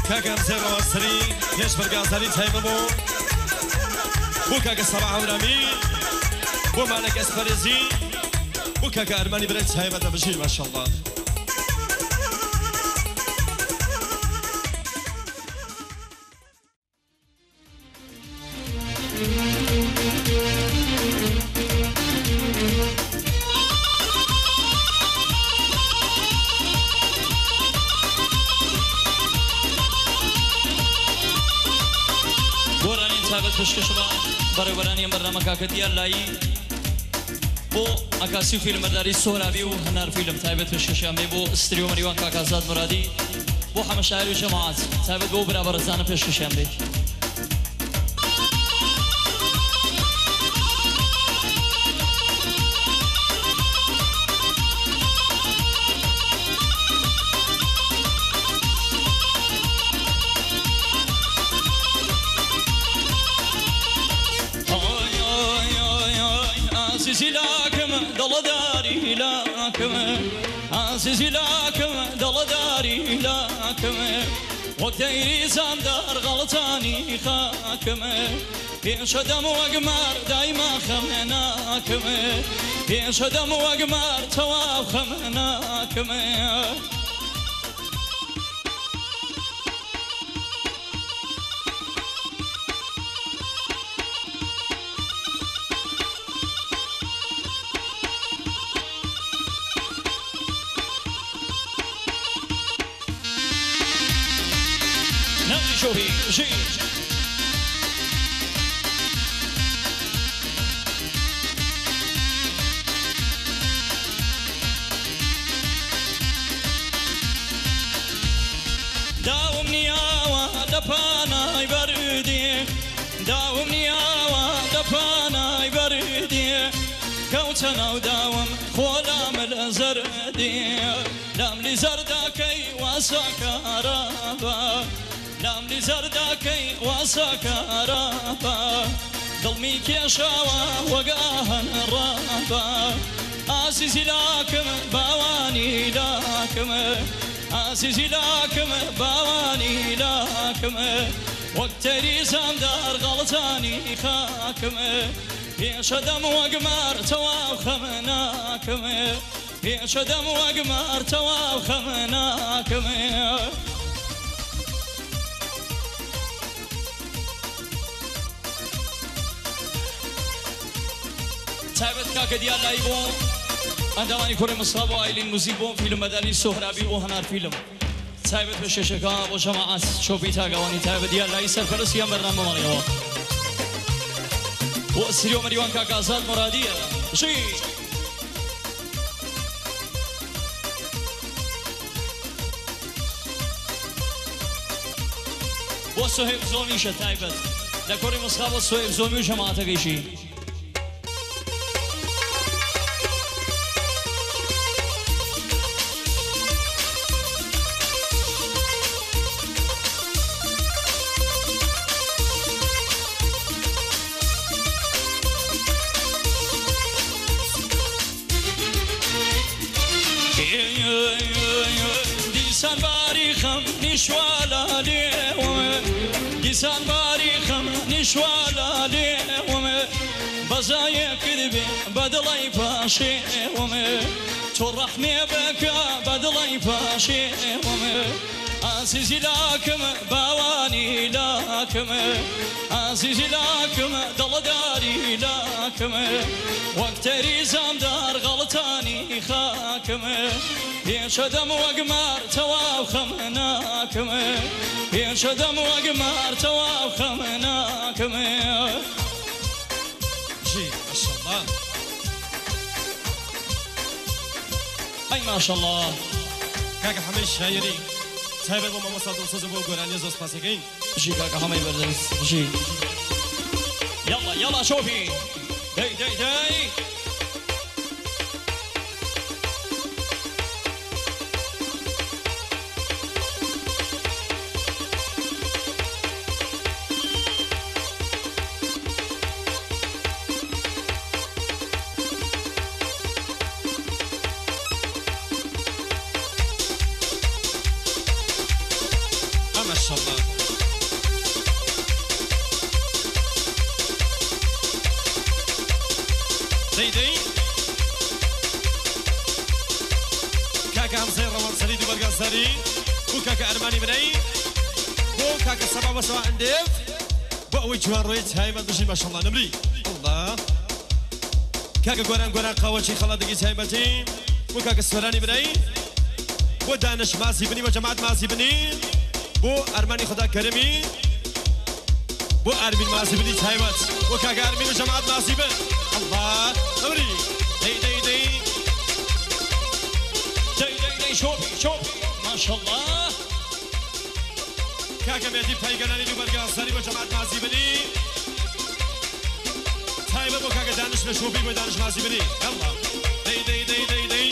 كاكا مزير واسري ليش برقاصري تايببو بو كاكا صباح ورامي بو مالك اسفرزي بو كاكا ارماني بريد تايبة بشي ما شاء الله. برابرانی برنامه کاکدی لایی بو عکاسی فیلم برداری سهرابی و هنر فیلم تایبت پیشکشیامه بو استریو مریوان کاکازاد مرادی بو همه شاعر و جماعت تایبت بو برابر زن پیشکشیامه. عزیزی لاکم دلداری لاکم وقتی زندار غلطانی خاکم پیش دم و اگمار دایما خمناکم پیش دم و اگمار تواب خمناکم. شوفي شي داومني يا دفانا يبردي داومني يا دفانا يبردي كوتنا وداوم خولا من زردي لام لي زردكي وسكرابا لام لي زردكي وسكرابا ظلمي كيشاوى وقاهن الرابا عزيزي لكم باواني لكم عزيزي لكم باواني لكم وقت ريزام دار غلطاني خاكم بيش دم وقمار تواو خمناكم بيش دم وقمار تواو خمناكم. تابت كاكدي الله يبون عندما يكون مصاب وعائلين موسيقون فيلم مدني سهرابي وهنار فيلم تابت بششكا وجماعات شوفي تاقواني تابت دي الله يسر فرسيا برنامه مانيو واسريو مريوان كاكازات مرادية شي وسهيب زومي شتايبت لكوري مصاب وسهيب زومي وجماعات قيشي نشوالا ليوم جسان باريخم نشوالا ليوم بزايا كذبي بدلي فاشي وم ترحمي بك بدلي فاشي وم عزيزي لكم باواني لكم عزيزي لكم دلداري لكم وقت ريزام دار غلطاني خاكم بيش دم وقمار تواو خمناكم بيش دم وقمار تواو خمناكم. جي ما شاء الله اي ما شاء الله كاكا حمي الشايري تايبت بو ماما صادو سوزو بو قراني زوز باسكين جي كاكا حمي بردرس جي يلا يلا شوفي داي داي داي ما شاء الله دەی کاکە هەمزەی ڕەوانسەری دوو بەرگاسەری بۆ کاکە ئەرمانی برەی بۆ کاکە سەبا بەسەوە ئەندێف بۆ ئەوەی جوان ڕۆی تایمەت بژی ماشەڵڵا نمری ئەڵڵا کاکە گۆران گۆران قاوەچی خەڵاتێکی تایبەتی بۆ کاکە سوێرانی برەی بۆ دانش مازی بنی بۆ جەماعەت مازی بنی بۆ ئەرمانی خدا کەرمی بۆ ئەرمین مازی بنی تایبەت بۆ کاکە ئەرمین و جەماعەت مازی بن ئەڵڵا نمری دەی شوفي ما شاء الله كاكا مهدي بايقاناني دو برقا ساري بو جماعت مازي بني تايمة بو كاكا دانش لشوفي بو دانش مازي بني يلا دي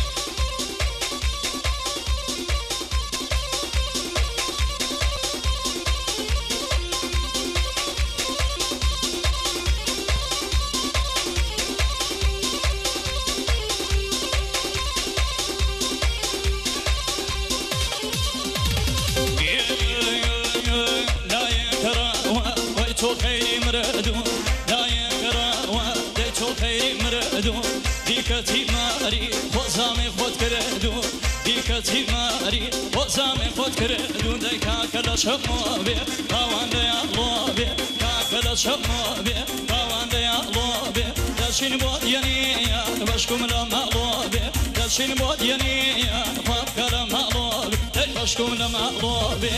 دیکتی ماری وزامی خود کردو دیکتی ماری وزامی خود کردو دی کاکل شما بی باوانده الله بی کاکل شما بی باوانده الله بی دشین بود یعنی باشکم لما بی دشین بود یعنی فکر لما بی باشکم لما بی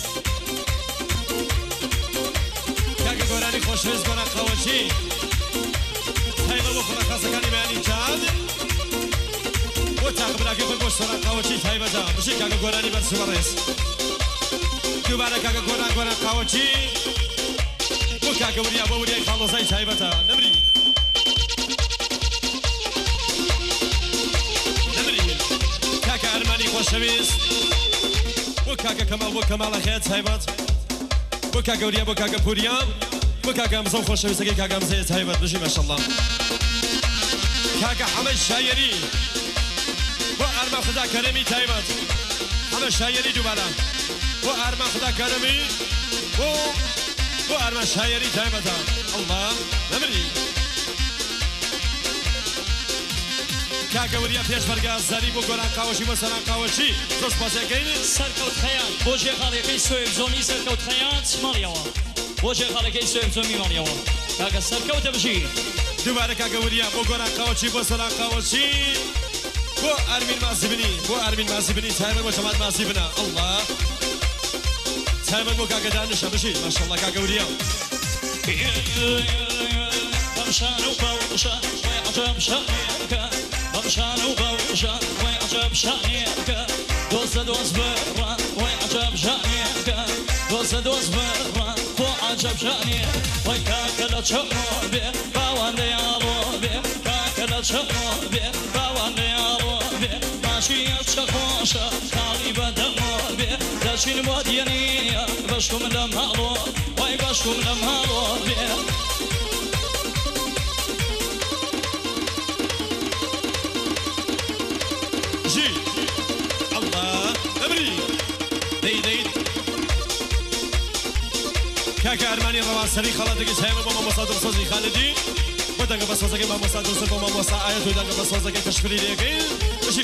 کاکا گورانی خوشویز گونا قوچی تایمە بۆ خۆڕەخاسەکانی بەیانی جاد بۆ تاقبراکی خۆی بۆ سۆران قاوەچی تایبەتە بشی کاکە گۆرانی بەرز بەڕێز دووبارە کاکە گۆران گۆران قاوەچی بۆ کاکە وریا بۆ وریای خاڵۆزای تایبەتە نمری کاکە ئەرمانی خۆشەویست بۆ کاکە کەماڵ بۆ کەماڵە خێت تایبەت بۆ کاکە وریا بۆ کاکە پوریان بۆ کاکە ئەمزە خۆشەویستەکەی کاکە ئەمزەیە تایبەت بژی ماشەڵڵا کاکە حەمەد شایەری بۆ ئەرمان خدا کەرەمی تایبەت حەمەد شایەری دووبارە بۆ ئەرمان خدا کەرەمی بۆ ئەرمان شایەری تایبەتە ئەڵڵا نەمری کاکە وریا پێش بەرگازداری بۆ گۆران قاوەچی بۆ سەران قاوەچی زۆر سپاسەکەین سەرکەوت خەیات بۆ ژێخاڵەکەی سوێب زۆنی سەرکەوت خەیات ماڵیەوە بۆ ژێخاڵەکەی سوێب زۆمی ماڵیەوە کاکە سەرکەوتە بژی دووبارە کاکە وریا بۆ گۆران قاوەچی بۆ سەران قاوەچی بۆ ئەرمین ماسی بنی بۆ ئەرمین ماسی بنی تایبەت بۆ جەماعەت ماسی بنە ئەڵڵا تایبەت بۆ کاکە دانشە بژی ماشەڵڵا کاکە وریا بەمشان و بەوشان وای عەجەب شانێکە بەمشان و بەوشان وای عەجەب شانێکە دۆزە دۆز بڕا وای عەجەب شانێکە دۆزە دۆز بڕا بۆ عەجەب شانێ وای کاکە لە چەمۆ بێ باوانده یاڵۆ بێ کاکە لە چەمۆ بێ باوانده یاڵۆ بێ ماشیە چە خۆشە کاڵی بەدەمۆ بێ دەچین بۆ دیێنیە بەشکم لە ماڵۆ وای بەشکم لە ماڵۆ بێ جي الله أمري دي كاكا أرماني رواسري خلاتك شايمة بما مصادر صوزي خالدي ودنك بصوزك ما مصادر صوزي بما مصاعيات ودنك بصوزك تشفري ليكي ماشي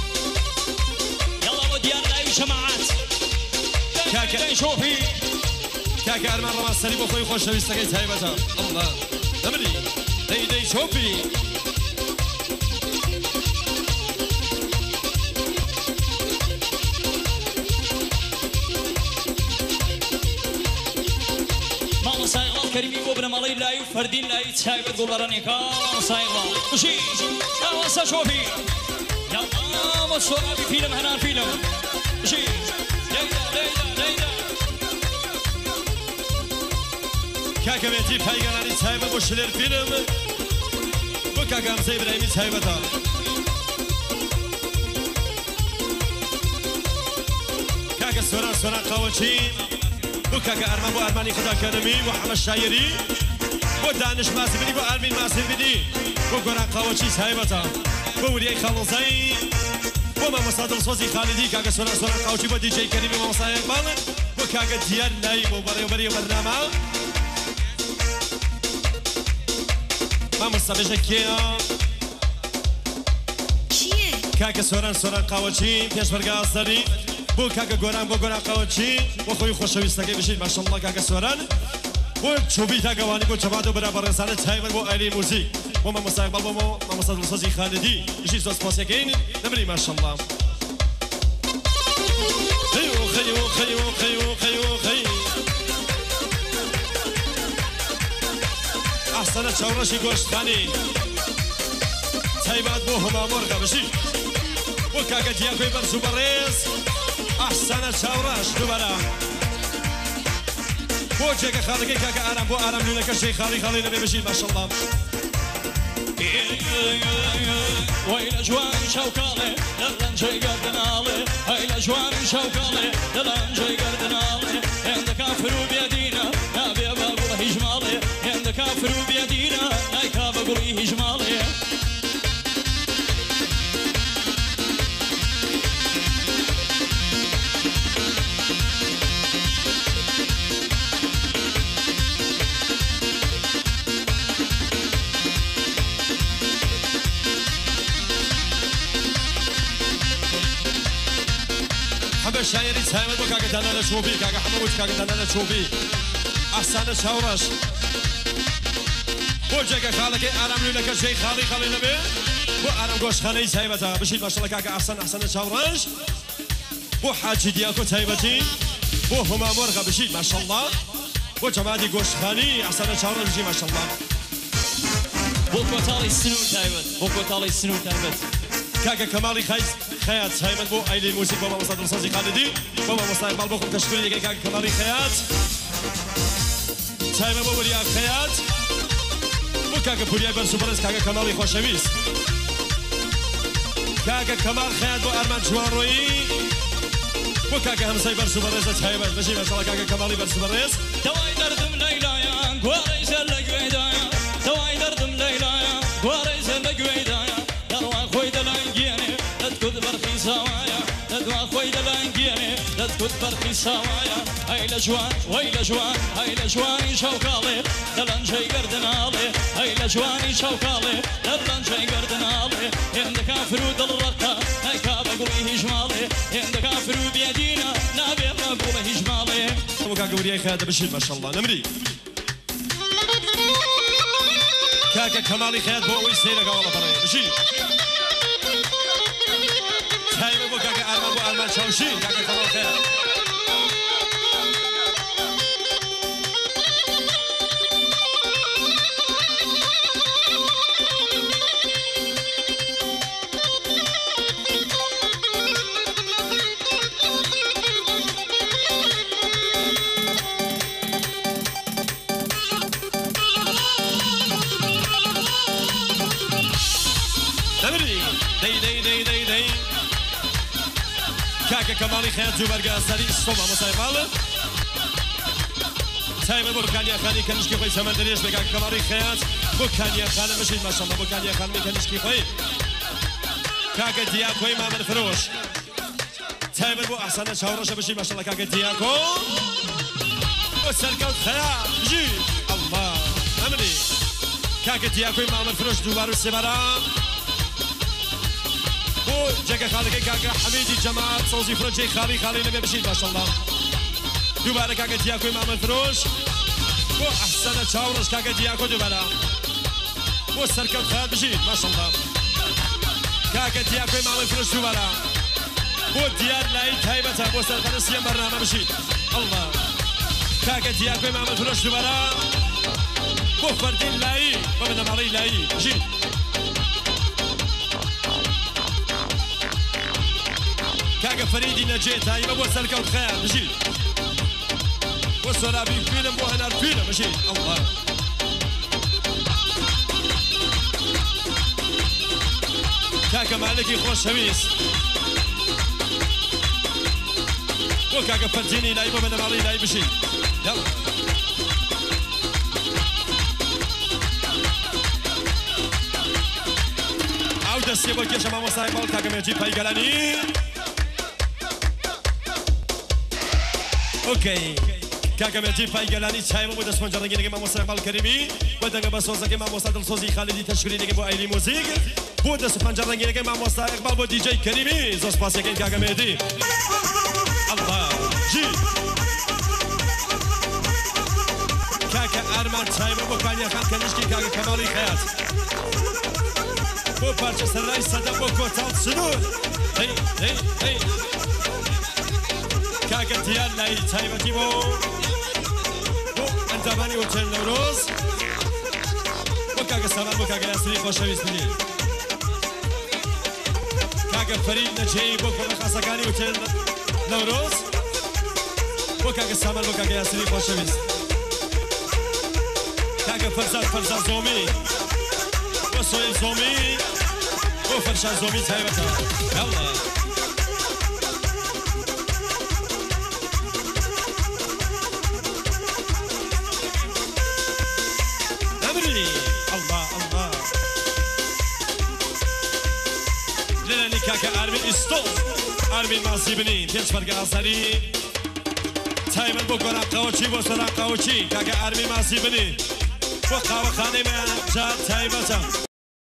يلا وديان لاي جماعات كاكا شوفي كاكا أرمان رواسري بخوي خوش شويستك شايمة الله أمري دي شوفي كريمي وابن مالي لاي فردين لاي تشايبت قولرانيكا صايغا وشي شاوسا شوفي يلا مصورة بفيلم هنا فيلم وشي ليدا كاكا بيتي بايقاناني تشايبت بوشلير فيلم وكاكا همزي إبراهيمي تشايبتا كاكا سوران قاوچين بو كاكا أرمان بو أرماني خدا كرمي بو حمد شايري بو دانش ماسي بني بو أرمين ماسي بني بو قران قاوچي سايبتا بو ورياي خالوزاي بو ما مصادر صوزي خالدي كاكا سوران قاوچي بو دي جي كريمي بو مصايا اقبال بو كاكا ديار ناي بو بريو برنامج مامۆستا بێژە کێیە کاکە سۆران قاوەچین پێشمەرگە ئازەری بۆ کاکە گۆران بۆ گۆران قاوەچین بۆ خۆی خۆشەویستەکەی بژین ماشەڵڵا کاکە سۆران بۆ چوبی تاگەوانی بۆ چەبات و بەرامبەر ڕێزانە چایبەر بۆ ئایلی موزیک بۆ مامۆستا ئیقبال بۆ مامۆستا دڵسۆزی خالدی بژین زۆر سپاسەکەین نەمری ماشەڵڵا خەی ئەحسەنە چاوڕەشی گۆشتخانی تایبەت بۆ هەمامۆرگە بژین بۆ کاکە دیاکۆی بەرز و بەڕێز ئەحسەنە چاوڕەش دووبارە بۆ جێگە خاڵەکەی کاکە ئارام بۆ ئارام لولەکە شەی خاڵی لەبێ بژین ماشەڵڵا ويلا جوان شوكالي للنجي قردنالي ويلا جوان شوكالي للنجي قردنالي عند كافر بيدينا نبي بقول هجمالي عند كافر بيدينا نايكا بقول هجمالي شاعری تایمت بۆ کاکە دانانە چۆبی کاکە حەمەوت کاکە دانانە چۆبی ئەحسانە چاوڕەش بۆ جێگە خاڵەکەی ئارام لولەکە شەی خاڵی لەبێ بۆ ئارام گۆشتخانەی تایبەتە بشین ماشەڵڵا کاکە ئەحسانە چاوڕەش بۆ حاجی دیاکۆ تایبەتی بۆ هەمامۆرغە بشین ماشەڵڵا بۆ جەماعەتی گۆشتخانی ئەحسانە چاوڕەش بژین ماشەڵڵا بۆ کۆتاڵی سنوور تایبەت بۆ کۆتاڵی سنوور تایبەت کاکە کەماڵی خەیات تایبەت بۆ ئایلی موزیک بۆ مامۆستا دڵسۆزی خالدی بۆ مامۆستا ئیقبال بۆ خۆم تەشکیل یەکەی کاکە کەماڵی خەیات تایبەت بۆ وەریا خەیات بۆ کاکە پوریای بەرز و بەڕێز کاکە کەماڵی خۆشەویست کاکە کەماڵ خەیات بۆ ئارمان جوانڕۆیی بۆ کاکە هەمسای بەرز و بەڕێزە تایبەت بەژی ماشەڵڵا کاکە کەماڵی بەرز و بەڕێز دەوای دەردم لەیلایە گوارەی زەر لە گوێدایە دەوای دەردم لەیلایە گوارەی زەر لە گوێدایە دەڕوان خۆی دەلانگیێنێ دەتکوت بەرخی ساوایە دەدوا خۆی دەلانگیێنێ دەتکوت بەرخی ساوایە ئەی لە جوان وەی لە جوان ئەی لە جوانی شەوکاڵێ دەلەنجەی گردناڵێ ئەی لە جوانی شەوکاڵێ دەلەنجەی گردناڵێ هێندە کافر و دڵڕەقە نایکا بە گوڵی هیژماڵێ هێندە کافر و بێدینە نابێ بە گوڵە هیژماڵێ بۆ کاکە وریای خەیات دەبشین ماشەڵڵا نەمری کاکە کەماڵی خەیات بۆ ئەوەی سەی لەگەڵە بەڕێ بژین تایبەت بۆ کاکە ئارمان بۆ ئارمان چاوشین کاکە کەماڵ خەیات کاکە کەماڵی خەیات جوو بەرگە ئەسەری سۆ مامۆستا ئیقبال تایبەت بۆ کانیاخانی کەنیشکی خۆی سەمەندەرێش بێ کاکە کەماڵی خەیات بۆ کانیاخانە بژین ماشەڵڵا بۆ کانیاخانەی کەنیشکی خۆی کاکە دیاکۆی مامەر فرۆش تایبەت بۆ ئەحسانە چاوڕەشە بژین ماشەڵڵا کاکە دیاکۆ بۆ سەرکەوت خەیات بژین ئەڵڵا ئەمنی کاکە دیاکۆی مامەر فرۆش دووبار و سێبارە بۆ جێگە خاڵەکەی کاکە حەمیدی جەماعەت سەوزی فرۆجەی خاڵی لەبێ بشین ماشەڵڵا دووبارە کاکە دیاکۆی مامەر فرۆش بۆ ئەحسەنە چاوڕەش کاکە دیاکۆ دووبارە بۆ سەرکەوت خەیات بژین ماشەڵڵا کاکە دیاکۆی مامەر فرۆش دووبارە بۆ دیار لای تایبەتە بۆ سەرپەرستیە بەرنامە بشین ئەڵڵا کاکە دیاکۆی مامەر فرۆش دووبارە بۆ فەردین لایی بۆ بنەماڵەی لایی بژین کاکە فەریدی نەجێ تایبە بۆ سەرکەوت خەیات بژین بۆ سۆرابی فیلم بۆ هەنار فیلم بژین ئەڵڵا کاکە مالکی خۆشەویست بۆ کاکە فەرجینی لای بۆ بەنەماڵی لای بژین ئەو دەستێ بۆ کێشە مامۆستا ئیقبال کاکە مێجی پایگەلانی اوكي كاكا مهدي فايقلاني تايم بو دست پنجرنگی نگه ما مستقبل کریمی و دنگ بسوزه که ما مستقبل سوزی خالدی تشکری نگه بو ایلی موزیک بو دست پنجرنگی نگه ما مستقبل بو دی جی کریمی زوس پاس یکن كاكا مهدي الله جي كاكا ارمان تايم بو کانیا خان کنشکی كاكا کمالی خیات بو پارچه سرای صدم بو کوتال سنون هی هی هی كاكا تيال لاي تايمتي بو انتباني اوتيل نوروز بو كاكا سامان بو كاكا ياسري خوشويست بني كاكا فريد نجي بو كاكا خاصكاني اوتيل نوروز بو كاكا سامان بو كاكا ياسري خوشويست كاكا فرزاد زومي بو سويل زومي بو فرشان زومي تايمتا يلا الله الله لنني كاكا أرمين إستو أرمين ماسيبني تيش فرق أصري تايمن بقرا قوشي وصرا قوشي كاكا أرمين ماسيبني وقاوة خاني من جات تايمتا